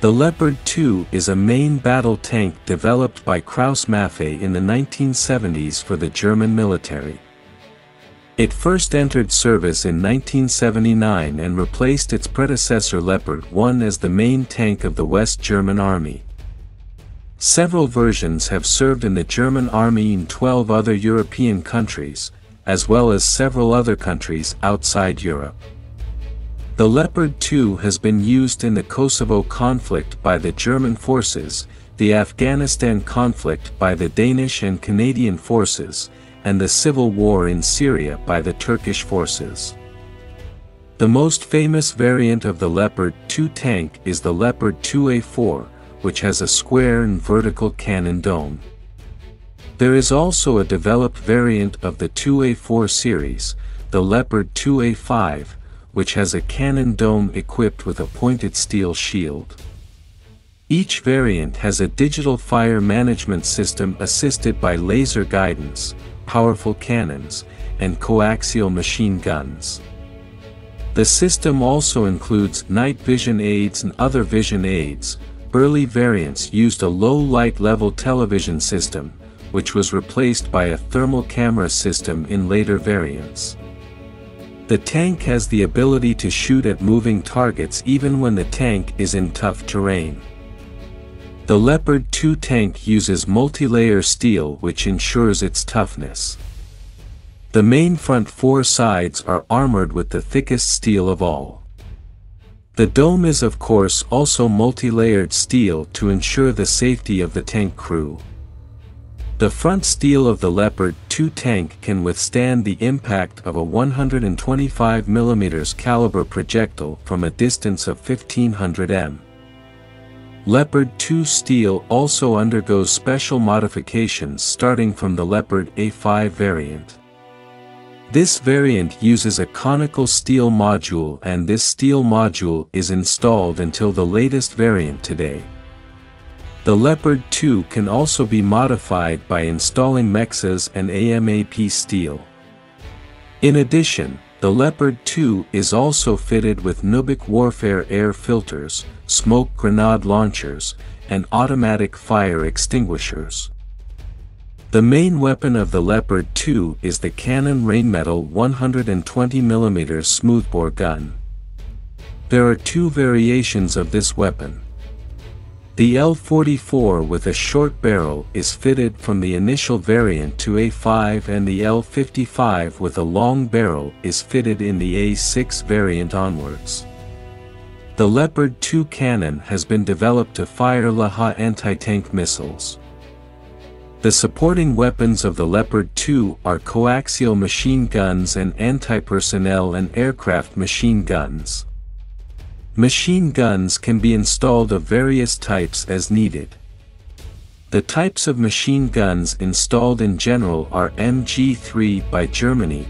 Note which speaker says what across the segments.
Speaker 1: The Leopard 2 is a main battle tank developed by Krauss-Maffei in the 1970s for the German military. It first entered service in 1979 and replaced its predecessor Leopard 1 as the main tank of the West German Army. Several versions have served in the German Army in 12 other European countries, as well as several other countries outside Europe. The Leopard 2 has been used in the Kosovo conflict by the German forces, the Afghanistan conflict by the Danish and Canadian Forces, and the civil war in Syria by the Turkish Forces. The most famous variant of the Leopard 2 tank is the Leopard 2A4, which has a square and vertical cannon dome. There is also a developed variant of the 2A4 series, the Leopard 2A5, which has a cannon dome equipped with a pointed steel shield. Each variant has a digital fire management system assisted by laser guidance, powerful cannons, and coaxial machine guns. The system also includes night vision aids and other vision aids. Early variants used a low light level television system, which was replaced by a thermal camera system in later variants. The tank has the ability to shoot at moving targets even when the tank is in tough terrain. The Leopard 2 tank uses multi-layer steel which ensures its toughness. The main front four sides are armored with the thickest steel of all. The dome is of course also multi-layered steel to ensure the safety of the tank crew. The front steel of the Leopard 2 tank can withstand the impact of a 125 mm caliber projectile from a distance of 1500 m. Leopard 2 steel also undergoes special modifications starting from the Leopard A5 variant. This variant uses a conical steel module, and this steel module is installed until the latest variant today. The Leopard 2 can also be modified by installing Mexas and AMAP steel. In addition, the Leopard 2 is also fitted with Nubic warfare air filters, smoke grenade launchers, and automatic fire extinguishers. The main weapon of the Leopard 2 is the Cannon Rheinmetall 120 mm smoothbore gun. There are two variations of this weapon. The L44 with a short barrel is fitted from the initial variant to A5, and the L55 with a long barrel is fitted in the A6 variant onwards. The Leopard 2 cannon has been developed to fire Leha anti-tank missiles. The supporting weapons of the Leopard 2 are coaxial machine guns and anti-personnel and aircraft machine guns. Machine guns can be installed of various types as needed. The types of machine guns installed in general are MG3 by Germany,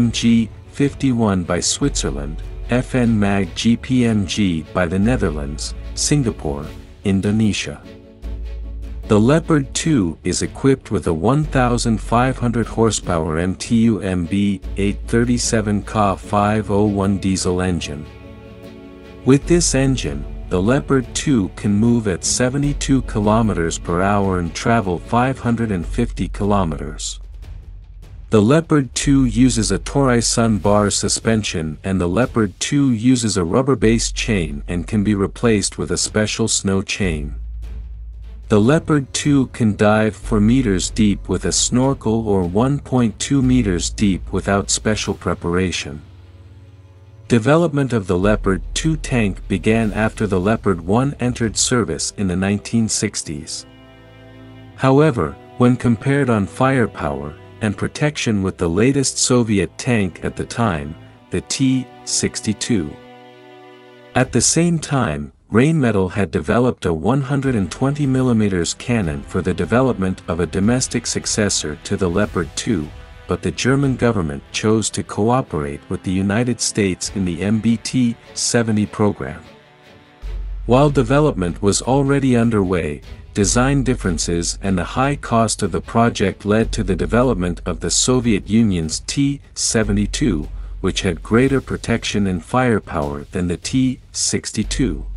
Speaker 1: MG51 by Switzerland, FN Mag GPMG by the Netherlands, Singapore, Indonesia. The Leopard 2 is equipped with a 1,500 horsepower MTU MB 837 Ka 501 diesel engine. With this engine, the Leopard 2 can move at 72 km per hour and travel 550 km. The Leopard 2 uses a Torai-Sun bar suspension, and the Leopard 2 uses a rubber-based chain and can be replaced with a special snow chain. The Leopard 2 can dive 4 meters deep with a snorkel or 1.2 meters deep without special preparation. Development of the Leopard 2 tank began after the Leopard 1 entered service in the 1960s. However, when compared on firepower and protection with the latest Soviet tank at the time, the T-62. At the same time, Rheinmetall had developed a 120 mm cannon for the development of a domestic successor to the Leopard 2, but the German government chose to cooperate with the United States in the MBT-70 program. While development was already underway, design differences and the high cost of the project led to the development of the Soviet Union's T-72, which had greater protection and firepower than the T-62.